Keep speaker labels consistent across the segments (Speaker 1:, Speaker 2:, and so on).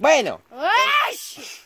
Speaker 1: Bueno.
Speaker 2: ¡Ay!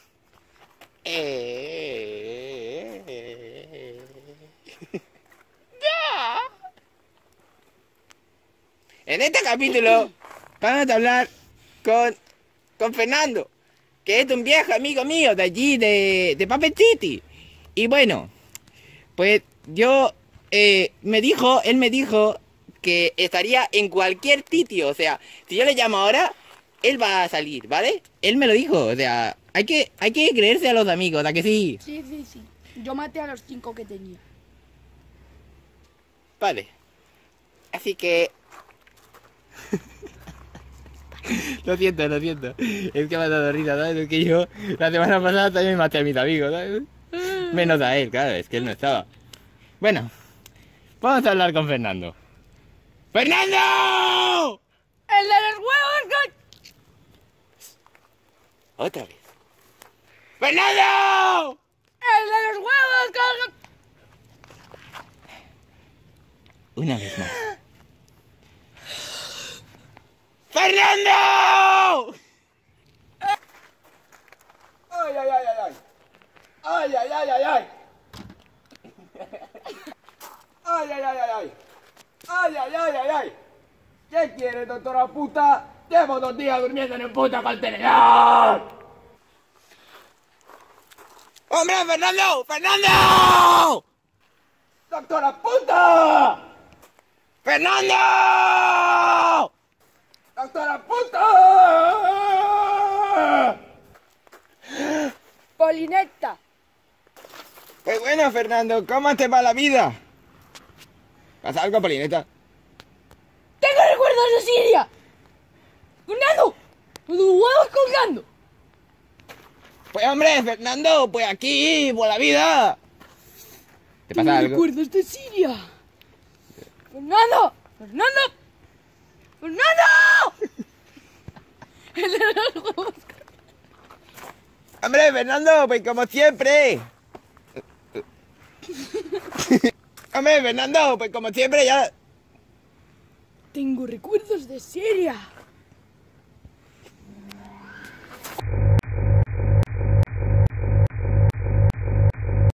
Speaker 1: En este capítulo vamos a hablar con Fernando, que es un viejo amigo mío de allí, de Puppet City. Y bueno, pues él me dijo que estaría en cualquier sitio. O sea, si yo le llamo ahora, él va a salir, ¿vale? Él me lo dijo, o sea, hay que creerse a los amigos, ¿a que sí?
Speaker 2: Sí. Yo maté a los 5 que tenía.
Speaker 1: Vale. Así que... Lo siento. Es que me ha dado risa, ¿sabes? Es que yo la semana pasada también maté a mis amigos, ¿sabes? Menos a él, claro, es que él no estaba. Bueno, vamos a hablar con Fernando. ¡Fernando!
Speaker 2: ¡El de los huevos!
Speaker 1: Otra vez. ¡Fernando!
Speaker 2: ¡El de los huevos!
Speaker 1: Una vez más. ¡Fernando! ¡Ay! ¡Ay! ¿Qué quiere, doctora puta? Llevo 2 días durmiendo en el puto contenedor. ¡Hombre, Fernando! ¡Fernando! ¡Doctora puta! ¡Fernando! ¡Doctora puta!
Speaker 2: Polineta.
Speaker 1: Pues bueno, Fernando, ¿cómo te va la vida? ¿Pasa algo, Polineta?
Speaker 2: ¡Tengo recuerdos de Siria! ¡Fernando! ¡Los huevos colgando!
Speaker 1: Pues hombre, Fernando, pues aquí, por la vida. ¿Te pasa
Speaker 2: Tengo
Speaker 1: algo?
Speaker 2: recuerdos de Siria. ¡Fernando! El de los huevos.
Speaker 1: Hombre, Fernando, pues como siempre. Hombre, Fernando, pues como siempre ya...
Speaker 2: Tengo recuerdos de Siria.